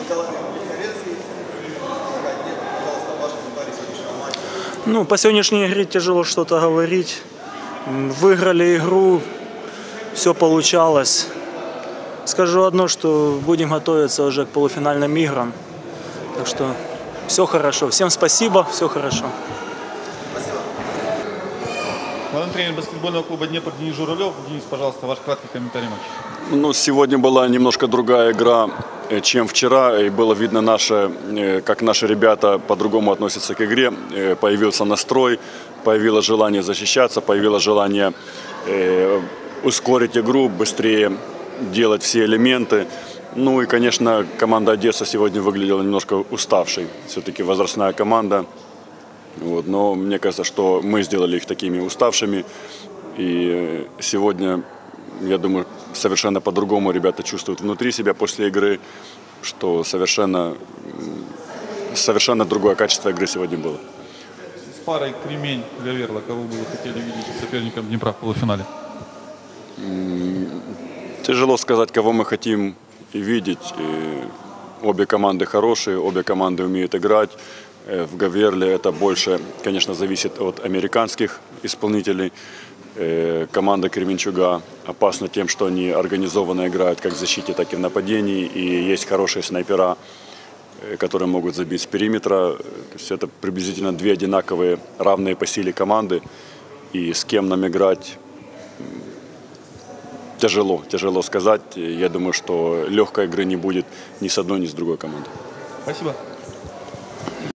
Ну, по сегодняшней игре тяжело что-то говорить. Выиграли игру, все получалось. Скажу одно, что будем готовиться уже к полуфинальным играм. Так что все хорошо. Всем спасибо, все хорошо. Главный тренер баскетбольного клуба «Днепр» Денис Журавлев. Денис, пожалуйста, ваш краткий комментарий матча. Ну, сегодня была немножко другая игра, чем вчера. И было видно, как наши ребята по-другому относятся к игре. Появился настрой, появилось желание защищаться, появилось желание ускорить игру, быстрее делать все элементы. Ну и, конечно, команда «Одесса» сегодня выглядела немножко уставшей. Все-таки возрастная команда. Вот, но мне кажется, что мы сделали их такими уставшими. И сегодня, я думаю, совершенно по-другому ребята чувствуют внутри себя после игры, что совершенно другое качество игры сегодня было. С парой Кремень-Гаверла, кого бы вы хотели видеть соперником Днепра в полуфинале? Тяжело сказать, кого мы хотим видеть. Обе команды хорошие, обе команды умеют играть. В Гаверле это больше, конечно, зависит от американских исполнителей. Команда Кременчуга опасна тем, что они организованно играют как в защите, так и в нападении. И есть хорошие снайпера, которые могут забить с периметра. То есть это приблизительно две одинаковые, равные по силе команды. И с кем нам играть тяжело сказать. Я думаю, что легкой игры не будет ни с одной, ни с другой командой. Спасибо.